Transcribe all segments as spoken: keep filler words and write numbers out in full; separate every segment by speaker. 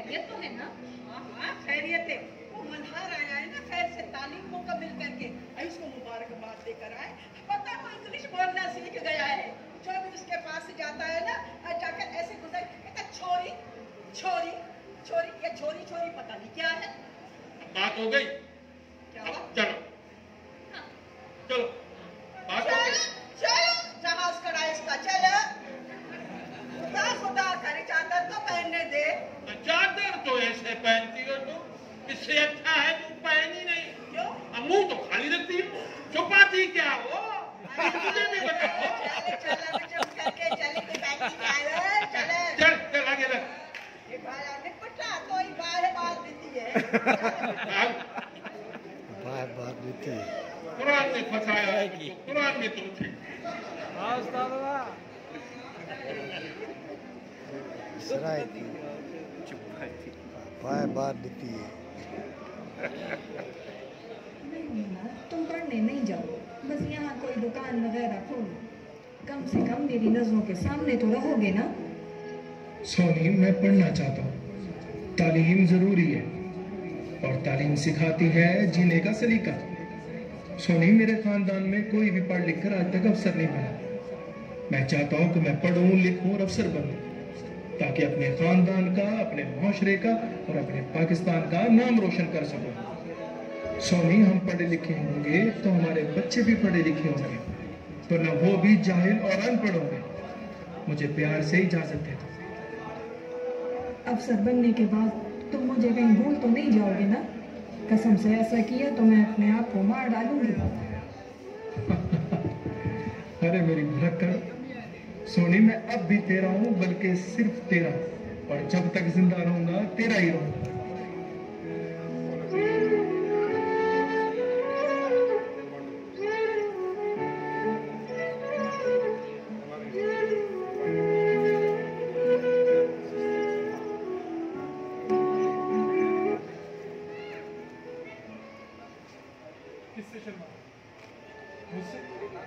Speaker 1: खैरियत तो है ना?
Speaker 2: हाँ हाँ खैरियत है। वो मल्हार आया है ना खैर से तालीम मुकम्मल करके, उसको मुबारकबाद देकर आए। पता वो इंग्लिश बोलना सीख गया है। जो भी उसके पास जाता है ना जाकर ऐसे गुजर कहता छोरी छोरी छोरी, ये छोरी छोरी पता नहीं क्या है।
Speaker 3: बात हो गई?
Speaker 2: क्या हुआ?
Speaker 3: चलो
Speaker 1: हाँ।
Speaker 3: चलो बात हो गई।
Speaker 2: चलो जहाज खड़ा इसका, चलो खुदा खुदा करे चादर तो पहनने दे।
Speaker 3: चादर तो ऐसे पहनती हो तुम, इससे अच्छा है तुम पहनी नहीं।
Speaker 2: क्यों?
Speaker 3: अब मुंह तो खाली रखती हो, छुपाती क्या हो? मुझे भी बताओ।
Speaker 2: चले चले चुप करके चले के बैठी चले चले।
Speaker 3: चल चल आगे लग।
Speaker 2: ये बाल आने पटा तो ही बाल बाल देती है।
Speaker 4: बार बार देती है।
Speaker 3: कुरान ने फंसाया है तुमको, कुरान में तुम थे।
Speaker 4: सराय की बार बार देती है।
Speaker 5: तुम पढ़ने नहीं जाओ, बस यहाँ कोई दुकान वगैरह खोलो। कम से कम मेरी नजरों के सामने तो रहोगे ना।
Speaker 6: सोनी, मैं पढ़ना चाहता हूँ। तालीम जरूरी है और तालीम सिखाती है जीने का सलीका। सोनी, मेरे खानदान में कोई भी पढ़ लिख कर आज तक अफसर नहीं बना। मैं चाहता हूँ कि मैं पढ़ूं लिखूं और अफसर बनूं, ताकि अपने खानदान का, अपने माशरे का और अपने पाकिस्तान का नाम रोशन कर सकूं। सोनी, हम पढ़े लिखे होंगे तो हमारे बच्चे भी पढ़े लिखे होंगे, वरना वो भी जाहिल और अनपढ़ होंगे। मुझे प्यार से इजाजत दे दो।
Speaker 5: अफसर बनने के बाद तुम मुझे कहीं भूल तो नहीं जाओगे ना? कसम से ऐसा किया तो मैं अपने आप को मार डालूंगी।
Speaker 6: अरे मेरी भुलक्कड़ सोनी, मैं अब भी तेरा हूँ, बल्कि सिर्फ तेरा, और जब तक जिंदा रहूंगा तेरा ही रहूंगा। किससे शर्मा? मुझसे?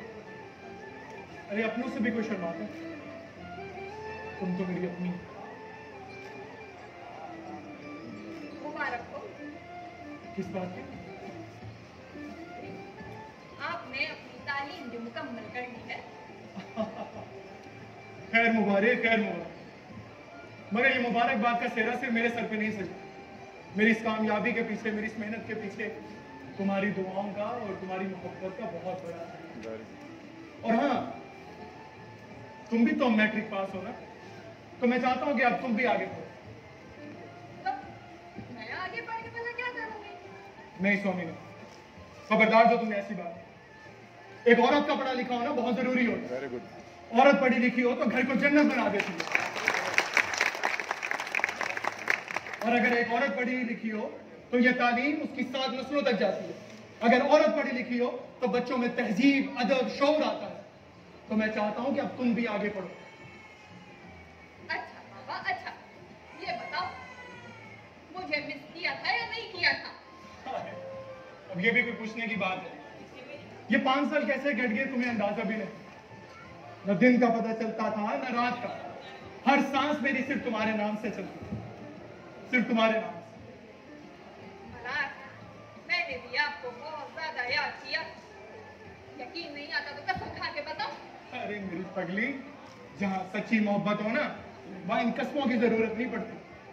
Speaker 6: अरे अपनों से भी कोई शर्माता है? तुम तो मेरी अपनी।
Speaker 1: मुबारक हो,
Speaker 6: किस बात की?
Speaker 1: आपने अपनी तालीम जो मुकम्मल कर ली है।
Speaker 6: खैर मुबारक, खैर मुबारक। मगर ये मुबारकबाद का सेहरा सिर्फ मेरे सर पे नहीं सजा। मेरी इस कामयाबी के पीछे, मेरी इस मेहनत के पीछे तुम्हारी दुआओं का और तुम्हारी मोहब्बत का बहुत बड़ा है। और हाँ, तुम भी तो मैट्रिक पास हो ना, तो मैं चाहता हूं कि अब तुम भी आगे बढ़ो।
Speaker 1: तो मैं आगे बढ़ के पता क्या करूंगी?
Speaker 6: नहीं सोनी, नहीं, खबरदार जो तुमने ऐसी बात। एक औरत का पढ़ा लिखा होना बहुत जरूरी होता है। Very good. औरत पढ़ी लिखी हो तो घर को जन्नत बना देती है, और अगर एक औरत पढ़ी लिखी हो तो यह तालीम उसकी सात नस्लों तक जाती है। अगर औरत पढ़ी लिखी हो तो बच्चों में तहजीब, अदब, शौर आता है। तो मैं चाहता हूं कि अब तुम भी आगे पढ़ो।
Speaker 1: अच्छा बाबा, अच्छा ये बताओ, मुझे मिस किया था या नहीं किया था?
Speaker 6: अब ये भी कोई पूछने की बात है? ये पांच साल कैसे घट गए तुम्हें अंदाजा भी नहीं। न दिन का पता चलता था न रात का। हर सांस मेरी सिर्फ तुम्हारे नाम से चलती थी, सिर्फ तुम्हारे नाम से।
Speaker 1: मैंने भी आपको बहुत ज्यादा याद किया। यकीन नहीं आता तो कसम खा के बताओ।
Speaker 6: अरे मेरी पगली, जहाँ सच्ची मोहब्बत हो ना, वहां इन कस्मों की जरूरत नहीं पड़ती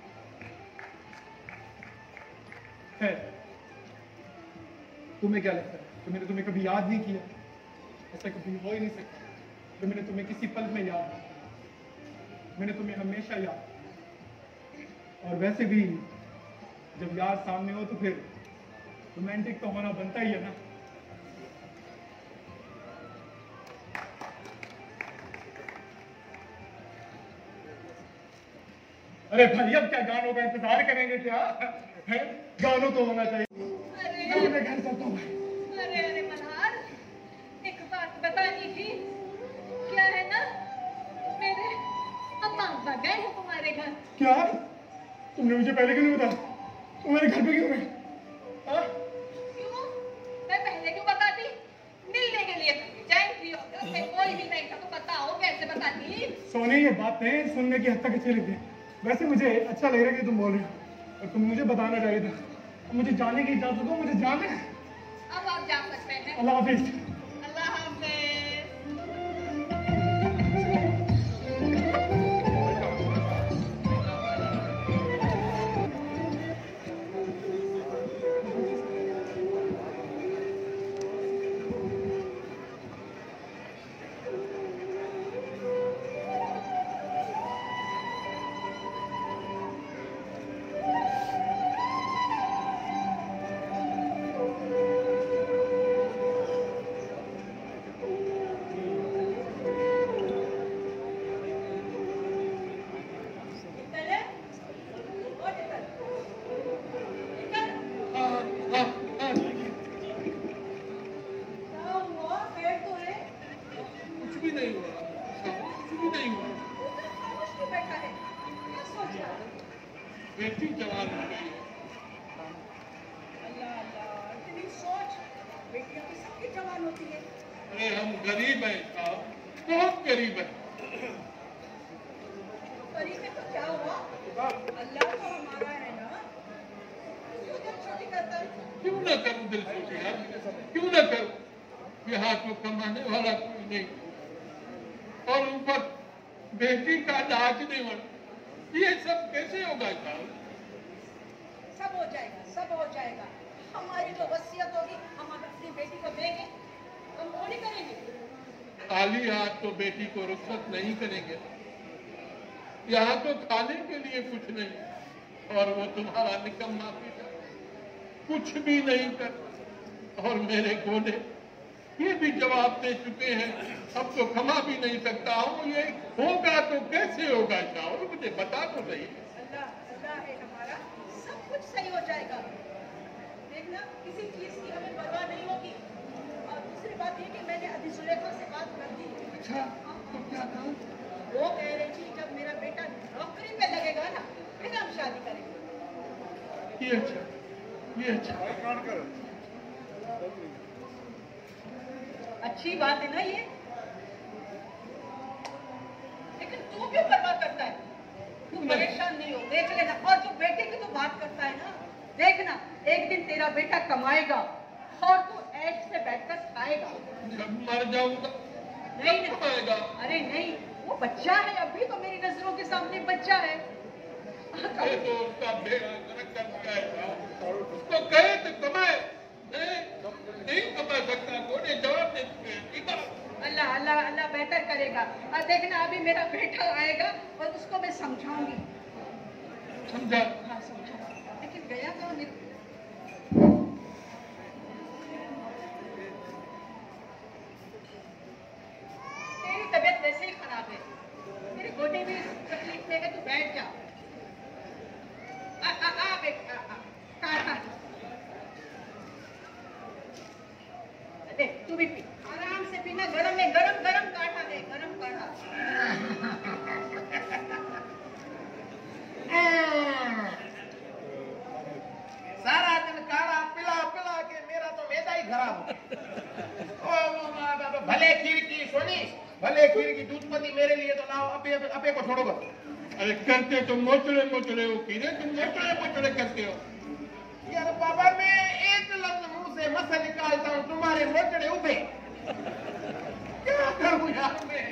Speaker 6: है। तुम्हें क्या लगता है कि मैंने तुम्हें कभी याद नहीं किया? ऐसा कभी हो ही नहीं सकता कि मैंने तुम्हें किसी पल में याद नहीं किया। मैंने तुम्हें हमेशा याद। और वैसे भी जब याद सामने हो तो फिर रोमांटिक तो होना बनता ही है ना। अरे भाई, अब क्या गानों का इंतजार करेंगे क्या है? गानों तो होना चाहिए।
Speaker 1: अरे
Speaker 6: मैं घर चलता हूँ।
Speaker 1: अरे अरे मल्हार, एक बात बतानी थी। क्या है ना, मेरे अम्मा अब्बा गए हैं तुम्हारे घर।
Speaker 6: क्या? तुमने मुझे पहले क्यों नहीं बताया? तुम्हारे घर पे क्यों गए?
Speaker 1: क्यों? मैं पहले क्यों बताती? मिलने के लिए जाएंगी, कोई भी नहीं था तो बताओ कैसे बताती?
Speaker 6: सोनी, ये बातें सुनने की हद तक अच्छी लगती है, वैसे मुझे अच्छा लग रहा है कि तुम बोल रही हो और तुम मुझे बताना चाहिए था। अब मुझे जाने की इजाजत दो, मुझे जाने।
Speaker 1: अब आप जा सकते हैं।
Speaker 6: अल्लाह हाफिज।
Speaker 1: अल्लाह हाफिज।
Speaker 3: कुछ भी नहीं हुआ, कुछ भी नहीं हुआ।
Speaker 2: बैठा है, क्या सोच रहा है?
Speaker 3: बेटी जवान हो गई है।
Speaker 2: अल्लाह अल्लाह, इतनी सोच। बेटियां तो सबकी जवान होती है।
Speaker 3: अरे हम गरीब हैं साहब, बहुत गरीब हैं।
Speaker 2: गरीब में तो क्या हुआ? अल्लाह तो हमारा है ना, क्यों दिल छोटी करता है?
Speaker 3: क्यों न करूं दिल छोटी यार, क्यों न करूं? यहाँ तो कमाने वाला कोई नहीं, और ऊपर बेटी का दाज नहीं बना। ये सब कैसे होगा साहब?
Speaker 2: सब हो जाएगा, सब हो जाएगा। हमारी जो वसीयत होगी हम अपनी बेटी को देंगे, हम थोड़ी करेंगे।
Speaker 3: खाली हाथ तो बेटी को रुखसत नहीं करेंगे। यहाँ तो खाने के लिए कुछ नहीं, और वो तुम्हारा निकम्मा पिता कुछ भी नहीं करता। और मेरे गोले ये भी जवाब दे चुके हैं, अब तो क्षमा भी नहीं सकता हूँ। ये होगा तो कैसे होगा शाह, मुझे बता तो सही।
Speaker 2: अल्लाह अल्लाह है हमारा, सब कुछ सही हो जाएगा। देखना, किसी चीज की हमें परवाह नहीं होगी। और दूसरी बात ये कि मैंने अभी सुलेखा से बात कर दी।
Speaker 3: अच्छा, तो क्या कहा?
Speaker 2: वो कह रही थी जब मेरा बेटा नौकरी पे लगेगा ना, फिर हम शादी करेंगे।
Speaker 3: ये अच्छा, ये अच्छा।
Speaker 2: अच्छी बात है ना ये, लेकिन तू क्यों परवाह करता है? तू परेशान नहीं हो, देख लेना। और जो बेटे की तो बात करता है ना, देखना एक दिन तेरा बेटा कमाएगा और तू ऐश से बैठकर खाएगा।
Speaker 3: जब मर जाऊंगा
Speaker 2: नहीं
Speaker 3: तब
Speaker 2: नहीं,
Speaker 3: कमाएगा।
Speaker 2: अरे नहीं, वो बच्चा है, अभी तो मेरी नजरों के सामने बच्चा है।
Speaker 3: ये तो उसका बेड़ा गर्क कर दिया है साहब। उसको कहे तो कमाए, नहीं नहीं कमा सकता। गोने जवाब दे चुके हैं, ठीक है?
Speaker 2: अल्लाह अल्लाह अल्लाह बेहतर करेगा। और देखना अभी मेरा बेटा आएगा और उसको मैं समझाऊंगी।
Speaker 3: समझा?
Speaker 2: हाँ समझा, लेकिन गया कहाँ मेरा? तेरी तबीयत वैसे ही खराब है, मेरे गोटे भी तकलीफ में है, तू बैठ जा। आ आ आ बेटा, आ आ काढ़ा देख, तू भी पी, आराम से पीना। गरम में गरम गरम काढ़ा है, गरम काढ़ा।
Speaker 7: सारा दिन काढ़ा पिला पिला के मेरा तो मैदा ही खराब हो। ओ बाबा, भले खीर की सोनी, भले खीर की दूधपति मेरे लिए तो लाओ। अबे अबे, अबे को छोड़ो बस।
Speaker 3: अरे करते तो मोचड़े मोचड़े हो, कीरे तुम मोचड़े मोचड़े करते हो।
Speaker 7: यार बाबा, मैं एक लफ्ज मुंह से मसा निकालता हूँ, तुम्हारे मोचड़े उबे। क्या करूँ यार मैं?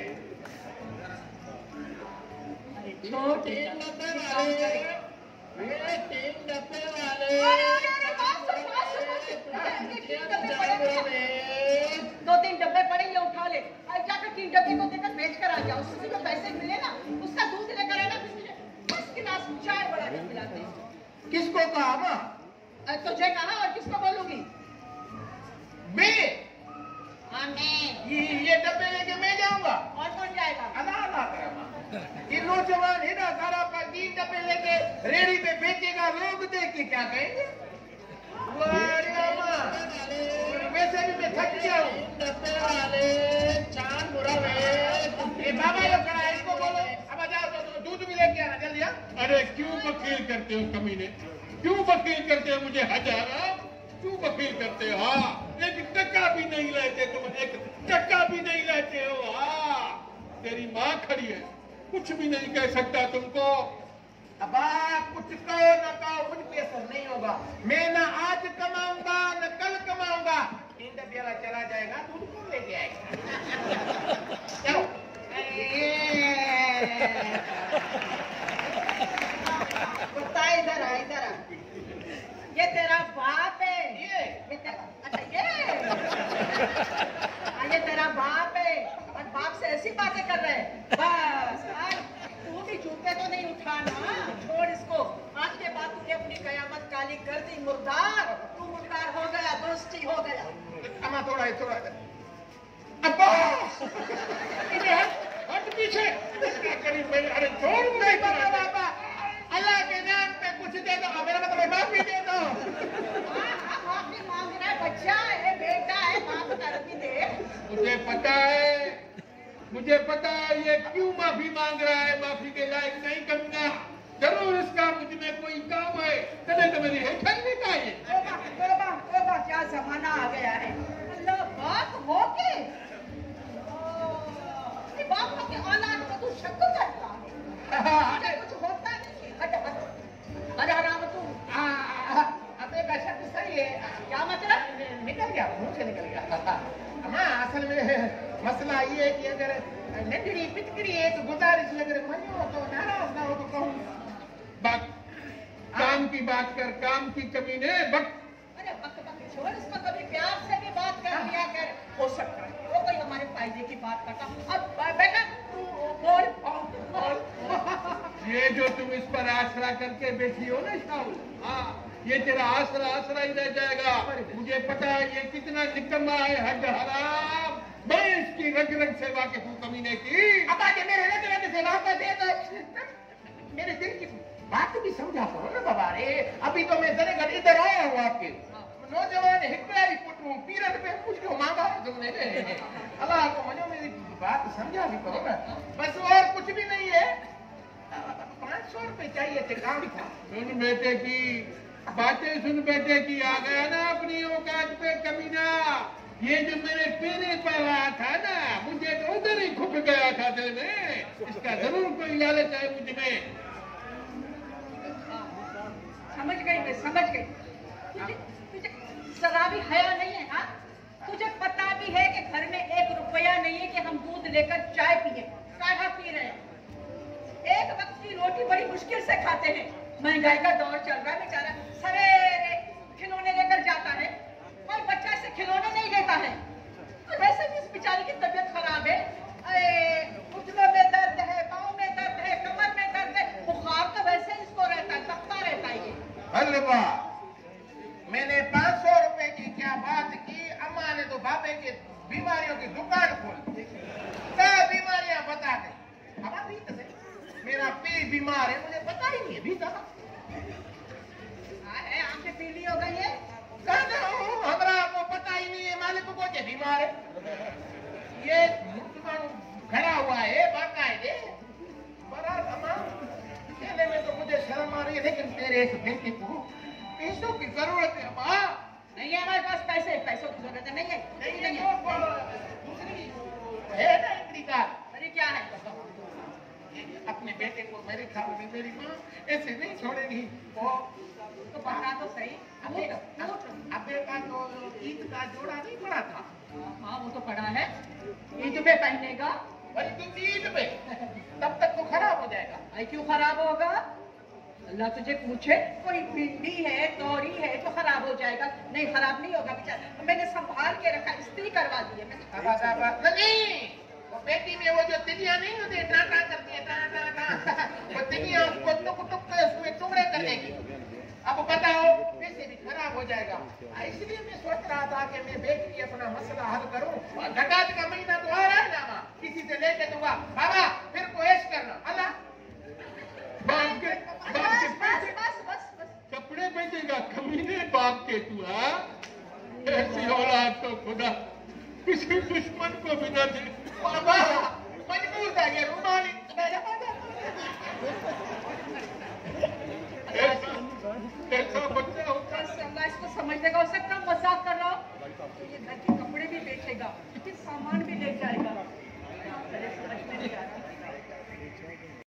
Speaker 7: छोटे डब्बे वाले, ये तीन डब्बे वाले,
Speaker 2: अरे अरे अरे, बात सुन, बात सुन, बात सुन। ये तीन डब्बे पड़े हैं। दो तीन डब्बे पड़े, ये उठा ले और जाकर तीन डब्बे को देकर बेच कर आ जाओ। उससे जो पैसे मिले ना, उसका दूध लेकर आना, बस गिलास चाय बना के पिलाते हैं।
Speaker 7: किसको कहा माँ?
Speaker 2: तुझे कहा और किसको बोलूंगी?
Speaker 7: मैं
Speaker 2: हाँ मैं।
Speaker 7: ये ये डब्बे लेके मैं जाऊंगा।
Speaker 2: और कौन जाएगा?
Speaker 7: अल्लाह अल्लाह करे माँ। ये नौजवान है ना, सारा पर तीन डब्बे लेके रेडी पे बेचेगा, लोग देख के क्या कहेंगे? वाह माँ, वैसे भी मैं थक गया हूँ। डब्बे वाले चांद बुरा ये बाबा लोग खड़ा है, इसको बोलो अब आ जाओ, तो दूध भी लेके आना जल्दी।
Speaker 3: अरे क्यों वकील करते हो कमीने, क्यों वकील करते हो मुझे? हजारा क्यों वकील करते हो? हाँ, एक टक्का भी नहीं लेते तुम, एक टक्का भी नहीं लेते हो। हाँ, तेरी माँ खड़ी है, कुछ भी नहीं कह सकता तुमको।
Speaker 7: अब आप कुछ कहो ना कहो, मुझ पे असर नहीं होगा। मैं ना आज कमाऊंगा न कल कमाऊंगा। इंडिया बेला चला जाएगा तो उनको लेके आएगा। चलो
Speaker 2: कुत्ता इधर आ, इधर आ। ये तेरा बाप है।
Speaker 7: ये
Speaker 2: ये तेरा, अच्छा ये हाँ, ये तेरा बाप है। और बाप से ऐसी बातें कर रहे हैं बस। और तू भी जूते तो नहीं उठाना, छोड़ इसको। आज के बाद तूने अपनी कयामत काली कर दी। मुर्दार, तू मुर्दार हो गया, दोस्ती हो गया।
Speaker 7: अम्मा थोड़ा है, थोड़ा अब्बा
Speaker 3: हट पीछे।
Speaker 7: क्या करी मैं? अरे छोड़ नहीं बाबा, बाबा अल्लाह के नाम पे कुछ दे दो। मेरा मतलब माफी दे दो।
Speaker 2: माफी मांग रहा है बच्चा है, बेटा है, माफ कर भी दे।
Speaker 3: मुझे पता है, मुझे पता है ये क्यों माफी मांग रहा है। माफी के लायक नहीं करूंगा। जरूर इसका मुझ में कोई काम है, तभी तो मेरी हेठन नहीं चाहिए।
Speaker 2: तोबा, तोबा, तोबा, क्या जमाना आ गया है। अल्लाह बाप हो के अपने बाप हो के औलाद को तू शक करता है। कुछ होता नहीं। हट हट। अरे हराम तू।
Speaker 7: अबे का शक सही है।
Speaker 2: क्या मतलब?
Speaker 7: निकल गया, मुंह से निकल गया। अम्मा असल में मसला ये है कि अगर नंगड़ी पिचकड़ी है तो गुजारिश अगर मनो तो नाराज ना हो तो कहूँ।
Speaker 3: बात काम की बात कर, काम की कमी ने बक।
Speaker 2: अरे बक बक छोड़ इसको, कभी प्यार से भी बात कर लिया कर। हो सकता है वो कोई हमारे फायदे की बात करता। अब बेटा तू बोल बोल।
Speaker 3: ये जो तुम इस पर आसरा करके बैठी हो ना शाहुल, हाँ ये तेरा आसरा आसरा ही रह जाएगा। मुझे पता है ये कितना निकम्मा है, हद हराम। मैं इसकी रग रग से वाकिफ हूँ कमीने की।
Speaker 7: अब आके मेरे रग रग से वापस दे तो मेरे दिल की बात भी समझा करो ना बाबा। रे अभी तो मैं जरे घर इधर आया हूँ आपके नौजवान हिकड़ा ही पुटू पीरन पे मुझको मांगा है तुमने। अल्लाह को मनो मेरी बात समझा भी करो ना। बस और कुछ भी नहीं है। पाँच सौ रुपए चाहिए थे, काम था।
Speaker 3: सुन बेटे की बातें, सुन बेटे की। आ गया ना अपनी औकात पे कमीना। ये जो मेरे पीने पर रहा था ना, मुझे तो उधर ही खुप गया था दिल में। इसका जरूर कोई लालच है मुझ में।
Speaker 2: समझ गई मैं, समझ गई। तुझे तुझे जरा भी हया नहीं है। हाँ तुझे पता भी है कि घर में एक रुपया नहीं है कि हम दूध लेकर चाय पिए। काढ़ा पी रहे हैं। एक वक्त की रोटी बड़ी मुश्किल से खाते हैं। महंगाई का दौर चल रहा है। बेचारा सवेरे खिलौने लेकर जाता है, कोई बच्चा से खिलौने नहीं लेता है। और वैसे भी इस बेचारी की तबीयत खराब है। घुटनों में दर्द है, पाँव में दर्द है, कमर में दर्द है, बुखार तो वैसे इसको रहता है, तपता रहता है ये।
Speaker 7: अल्लाह मैंने पाँच सौ रुपए की क्या बात की। अम्मा ने तो बाबे की बीमारियों की दुकान खोल दी। क्या बीमारियां बता दी। अब अभी तो मेरा पी बीमार है, मुझे पता ही नहीं है। भी कहा
Speaker 2: है आंखें पीली हो गई है।
Speaker 7: कहना हूँ हमरा को पता ही नहीं है। मालिक को के बीमार है। ये खड़ा हुआ है बाकायदे। बड़ा अम्मा कहने में तो मुझे शर्म आ रही है, लेकिन तेरे एक बेटे को पैसों की जरूरत है। अम्मा
Speaker 2: नहीं है हमारे पास पैसे, पैसों की जरूरत नहीं है।
Speaker 7: नहीं है तो दूसरी है ना इंडिका।
Speaker 2: अरे क्या है?
Speaker 7: अपने बेटे को मेरे ख्याल में मेरी माँ ऐसे नहीं छोड़ेगी। वो
Speaker 2: तो बता तो सही।
Speaker 7: अबे अबे का तो ईद का जोड़ा नहीं पड़ा था।
Speaker 2: हाँ वो तो पड़ा है। ईद पे पहनेगा।
Speaker 7: अरे तुम ईद पे तब तक तो खराब हो जाएगा।
Speaker 2: अरे क्यों खराब होगा? अल्लाह तुझे पूछे कोई भिंडी है, तोरी है तो खराब हो जाएगा। नहीं खराब नहीं होगा बेचारा। मैंने संभाल के रखा, इस्त्री करवा दी है मैंने।
Speaker 7: नहीं वो पेटी में वो जो तिलियां नहीं होती है, टाटा करती है, टाटा टाटा, वो तिलियां उसको टुक टुक कर उसमें टुकड़े कर देगी। अब बताओ पैसे भी खराब हो जाएगा। इसलिए मैं सोच रहा था कि मैं बेच के अपना मसला हल करूं। जकात का महीना तो आ रहा है ना, किसी से लेके दूंगा। बाबा फिर को ऐश करना। अल्लाह
Speaker 3: बाप के बाप के
Speaker 2: बस बस बस बस।
Speaker 3: कपड़े बेचेगा कमीने बाप के तू। हाँ ऐसी औलाद तो खुदा किसी दुश्मन को भी न दे।
Speaker 7: बाबा मजबूर था ये रुमाली।
Speaker 3: ऐसा ऐसा बच्चा होता है।
Speaker 2: बस अल्लाह इसको समझने का हो सकता। मजाक कर रहा हूँ। ये घर के कपड़े भी बेचेगा, फिर सामान भी ले जाएगा।